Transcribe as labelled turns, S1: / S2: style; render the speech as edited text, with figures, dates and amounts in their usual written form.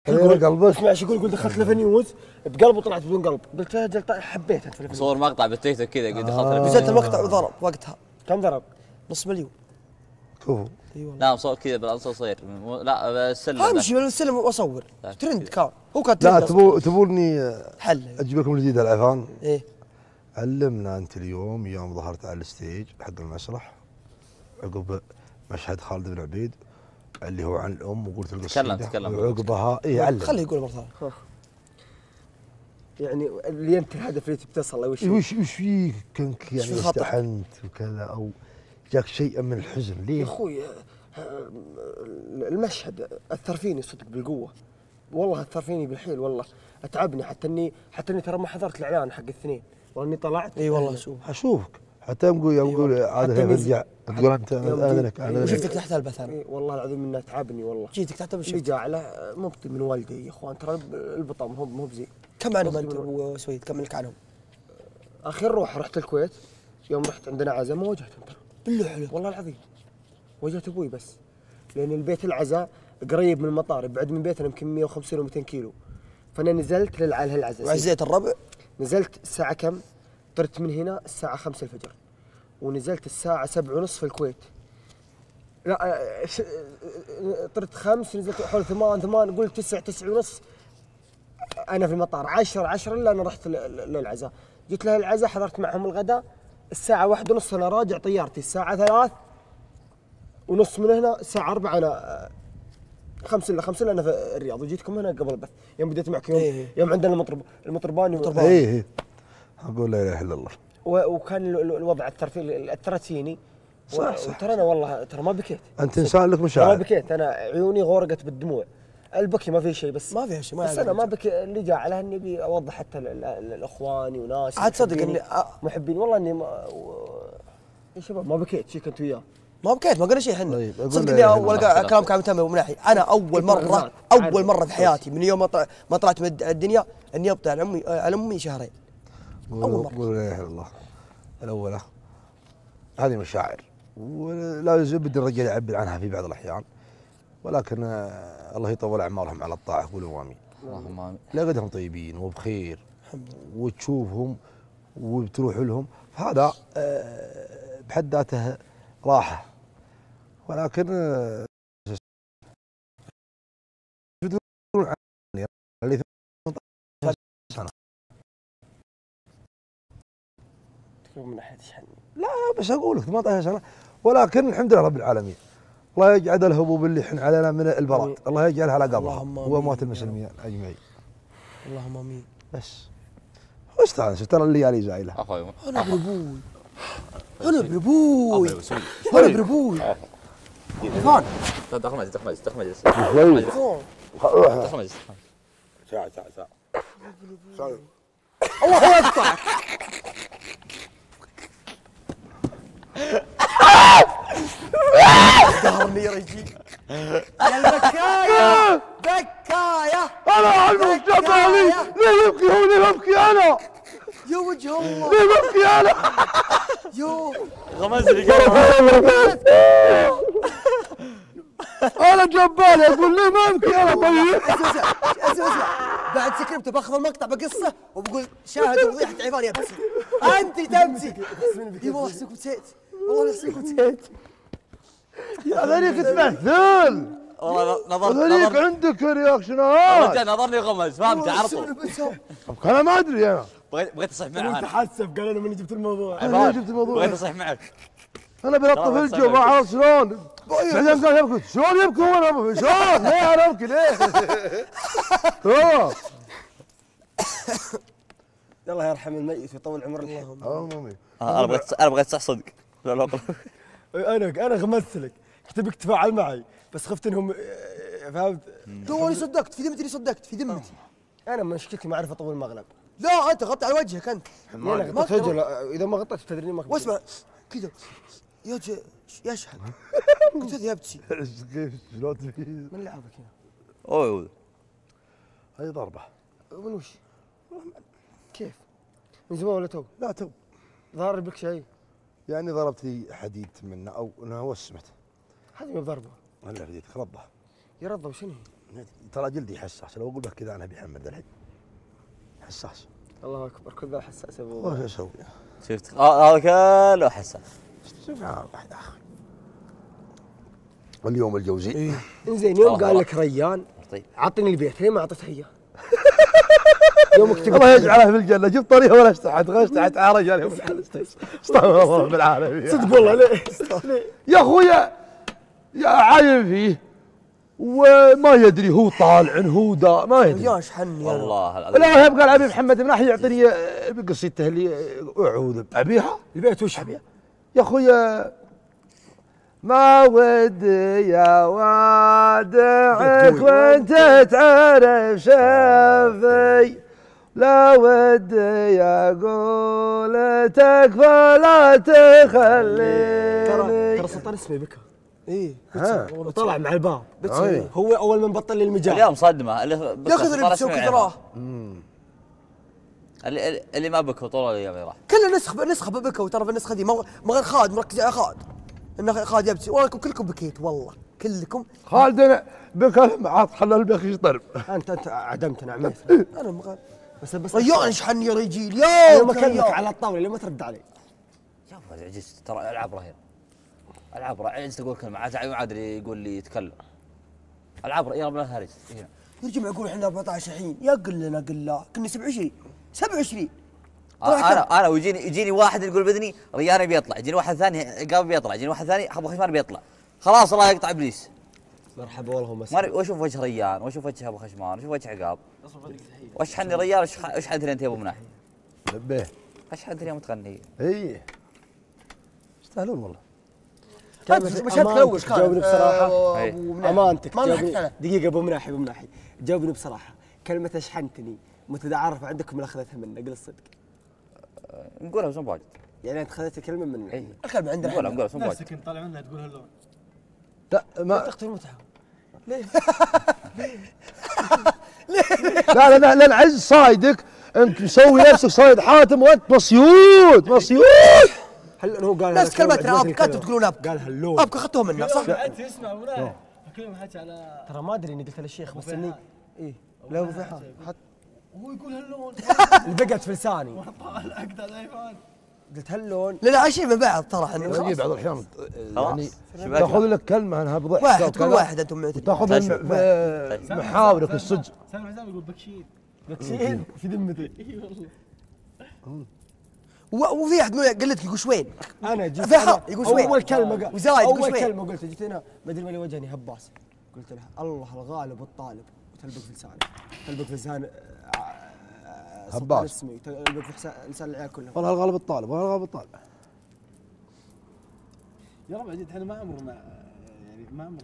S1: يقول قلبك
S2: اسمع ايش يقول دخلت لفنيوز بقلب وطلعت بدون قلب. قلت له اجل حبيتها في الفنيوز.
S3: صور مقطع بالتيك توك كذا قلت دخلت
S4: نزلت المقطع وضرب وقتها.
S2: كم ضرب؟
S4: نص مليون.
S1: كفو.
S4: اي والله.
S3: لا مصور كذا بالاسانسير لا بالسلم.
S4: امشي بالسلم واصور. ترند كان هو كان
S1: لا
S4: ترند.
S1: تبوني
S4: حل
S1: اجيب لكم الجديد العفان.
S4: ايه
S1: علمنا انت اليوم يوم ظهرت على الستيج حق المسرح عقب مشهد خالد بن عبيد اللي هو عن الام وقلت القصيده
S3: تكلم
S1: وعقبها اي علم
S4: خليه يقول مره ثانيه.
S2: يعني اللي انت الهدف اللي تبتصل له
S1: وش فيك كنك يعني استحنت وكذا او جاك شيء من الحزن ليه؟
S2: يا اخوي المشهد اثر فيني صدق بالقوه، والله اثر فيني بالحيل، والله اتعبني حتى اني ترى ما حضرت الاعلان حق الاثنين، واني طلعت.
S4: اي والله شوف
S1: اشوفك حتى يقول عاد يرجع تقول انت اذنك
S4: وشفتك تحت البث انا.
S2: والله العظيم انه تعبني والله.
S4: جيتك تحت البث.
S2: اللي جاء له مبطي من والدي يا اخوان، ترى البطا مو بزين.
S4: كم عنهم انت ابو سويد؟ كم لك عنهم؟
S2: اخر رحت الكويت، يوم رحت عندنا عزاء ما واجهتهم ترى.
S4: بالله حلو
S2: والله العظيم واجهت ابوي بس، لان البيت العزاء قريب من المطار، يبعد من بيتنا يمكن 150 و200 كيلو، فانا نزلت للعزاء.
S4: وعزيت الربع؟
S2: نزلت الساعه كم؟ طرت من هنا الساعه 5 الفجر ونزلت الساعه 7:30 في الكويت. لا طرت 5 نزلت حول 8 قلت 9:30 انا في المطار. 10 الا انا رحت للعزاء. جيت له العزاء، حضرت معهم الغداء الساعه 1:30 انا راجع طيارتي الساعه 3:30 من هنا الساعه 4 انا 5 الا 5 انا في الرياض، وجيتكم هنا قبل البث يوم بديت معكم يوم عندنا المطرباني
S1: ايه اقول لا اله الا الله.
S2: وكان الوضع اثرت فيني.
S1: صح
S2: ترى انا والله ترى ما بكيت.
S1: انت انسان لك مشاعر.
S2: ما بكيت، انا عيوني غورقت بالدموع. البكي ما في شيء، بس
S4: ما فيها شيء.
S2: بس انا ما بكي. اللي جاء على اني ابي اوضح حتى لاخواني وناس
S4: عاد صدق اني
S2: محبين والله اني يا شباب ما بكيت شي كنت وياه.
S4: ما بكيت ما قلنا شيء احنا.
S1: طيب
S4: صدق اني اول كلام كان متم من ناحيه. انا اول مره في حياتي من يوم ما طلعت من الدنيا اني ابطل عن امي شهرين.
S1: اول مره. قول لا اله الا الله. الاولى هذه مشاعر ولا بدي الرجال يعبر عنها في بعض الاحيان، ولكن الله يطول اعمارهم على الطاعه. قولوا امين.
S3: اللهم امين.
S1: لا قدهم طيبين وبخير وتشوفهم وبتروح لهم، فهذا بحد ذاته راحه، ولكن اللي 18 سنه
S2: من ناحيه شحن.
S1: لا بس اقول لك 18 سنه، ولكن الحمد لله رب العالمين. الله يجعل الهبوب اللي يحن علينا من البرد الله يجعلها على قبرها واموات المسلمين اجمعين.
S4: اللهم امين.
S1: بس واستانس ترى الليالي زايله.
S3: اخوي
S4: انا بربوي انا بربوي انا بربوي. عفان
S3: دخل مجلس
S1: ساعه
S4: الله يقطعك. دهرني يا رجل. يا البكايه بكايه.
S1: انا اعرف جبالي ليه يبكي هو ليه ببكي انا؟
S4: يا وجه الله
S1: ليه ببكي انا؟
S4: يو
S3: غمز لي
S1: انا جبالي اقول ليه ما ابكي انا طيب.
S4: اسمع بعد سكريبته باخذ المقطع بقصه وبقول شاهد وضيحه عفان يبكي. انت تمسك. اي والله احسك نسيت، والله احسك نسيت.
S1: يا ذلك تمثل
S3: والله
S1: ذلك عندك رياكشنات.
S3: رجع نظرني غمز فهمت على طول.
S1: انا ما ادري انا
S3: بغيت اصيح معه.
S2: انت حاسب قال انا من جبت الموضوع.
S1: انا جبت الموضوع.
S3: بغيت اصيح معك.
S1: انا بلطف الجو ما اعرف شلون. بعدين قال يبكي شلون يبكي هو انا شلون ليه انا ابكي ليه؟
S2: الله يرحم الميت ويطول عمر الحين.
S3: انا بغيت صح صدق. لا
S2: انا غمزت لك، كنت بك تتفاعل معي بس خفت انهم فهمت.
S4: اني صدقت في ذمتي، صدقت في ذمتي.
S2: انا مشكلتي ما اعرف اطول المغلب.
S4: لا انت غطي على وجهك انت.
S2: انا غطيت وجهه، اذا ما غطيت تدري ما.
S4: واسمع كذا يشهد. قلت هذه ابتسي.
S1: شلون
S2: من لعبك هنا؟
S3: اوه
S1: هاي ضربه.
S2: من وش؟ كيف؟ من زمان ولا تو؟
S1: لا تو.
S2: ظهر بك شيء؟
S1: يعني ضربت لي حديد منه او انها وسمت.
S2: هذه ما بضربه.
S1: ولا في يدك رضه.
S2: يا رضا وشنو هي؟
S1: ترى جلدي حساس، لو اقول لك كذا انا ابي محمد الحين حساس.
S2: الله اكبر كل ذا حساس ابو.
S1: وش اسوي؟
S3: شفت هذا كله حساس.
S1: سبحان الله يا اخي. اليوم الجوزي
S2: انزين يوم قال لك ريان
S3: طيب
S2: اعطني البيت، ليه ما اعطيته اياه؟ يوم اكتب
S1: الله يجعله في الجنه، جبت طريقه ولا اشتحت غشتحت على رجال يوم استغفر الله رب العالمين.
S2: صدق والله ليه؟
S1: يا اخويا يا عايم فيه وما يدري هو طالع هو دا ما يدري.
S4: يا شحني انا
S3: والله العظيم.
S1: لا قال ابي محمد مناحي يعطيني بقصته اللي اعوذ ابيها
S2: البيت وش ابيه؟
S1: يا اخويا ما ودي يا وادعك وانت تعرف شافي، لا ودي اقول تكفى لا تخليني.
S2: ترى سلطان اسمه بكى.
S4: ايه
S2: وطلع مع الباب.
S1: أي.
S2: هو اول من بطل لي المجال.
S3: اليوم صدمه اللي
S4: يا اخي اللي بتسوي كثراه
S3: اللي ما بكوا طول الايام اللي راح.
S4: كلنا نسخه ببكى، وترى في النسخه دي ما غير خالد مركز على خالد، انه خالد يبكي، ولكم كلكم بكيت والله كلكم.
S1: خالد انا بكى عاد خلى البخيش ضرب.
S2: انت عدمتنا عميت.
S4: انا مغال
S2: بس
S4: ريان شحني يا رجيل
S2: يوم
S4: يا
S2: اكلمك على الطاوله ليه ما ترد علي؟
S3: يا ابو عجزت ترى العب رهيب. العب عجزت اقول كلمه عاد يقول لي يتكلم. العب يا رب لا تهرج.
S4: يرجع يقول احنا 14 الحين، يا قل لنا قل لا كنا 27
S3: انا ويجيني واحد يقول باذني ريان بيطلع، يجيني واحد ثاني قام بيطلع، يجيني واحد ثاني ابو خشمان بيطلع. خلاص الله يقطع ابليس.
S2: مرحبا والله
S3: ما واشوف وجه ريان واشوف وجه ابو خشمان واشوف وجه عقاب. وش حني ريان وش حد انت يا ابو مناحي؟
S1: لبيه
S3: وش حد يا متغني؟
S1: اي يستاهلون والله.
S4: مشهد تلوش كان
S2: جاوبني بصراحه.
S3: أي.
S2: امانتك
S4: ما
S2: جاوبني
S4: نحكي
S2: دقيقه ابو مناحي جاوبني بصراحه. كلمه اشحنتني متعارف عندكم اللي اخذتها منه، قل الصدق.
S3: نقولها بس مو بواجد.
S2: يعني انت اخذت الكلمه منه.
S3: اي
S4: الكلمه عندنا
S3: نقولها بس مو بواجد.
S5: نفسك انت طالع منها تقول هاللون.
S1: لا ما
S2: تقتل المتعه.
S1: لا العز صايدك، انت مسوي نفسك صايد حاتم وانت مصيود.
S2: هل هو قال
S4: نفس كلمتنا ابك، انتم تقولون ابك.
S2: قال هاللون.
S4: ابك اخذتوه منا صح؟
S5: انت اسمع ولا كلمه حكي على
S2: ترى ما ادري اني قلت للشيخ بس اني ايه لا ابو فيحان حط
S5: وهو يقول هاللون.
S2: اللي بقت في لساني.
S5: طال اقطع الايفون.
S2: قلت هاللون.
S4: لا عايشين من بعض ترى احنا
S1: نجي بعض الاحيان يعني
S3: شباب.
S1: تاخذ لك كلمه انها بضحك
S4: واحد كل واحد انتم معتدين.
S1: تاخذ محاورك الصدق.
S5: سامع حسام يقول بكشير.
S2: بكشين في ذمتي.
S5: اي والله.
S4: وفي احد قال لك يقول شوين.
S2: انا جيت
S4: في حق يقول شوين.
S2: اول كلمه قال
S4: وزايد يقول
S2: اول
S4: شوين.
S2: كلمه قلت جيت هنا ما ادري من اللي وجهني هباس. قلت له الله الغالب والطالب وتلبق في لسانه، تلبق في لسان
S1: هباس.
S2: اسمي تلبق في لسان العيال كلهم.
S1: والله الغالب الطالب والله الغالب الطالب.
S5: يا رب عجيب احنا ما عمرنا يعني ما عمرنا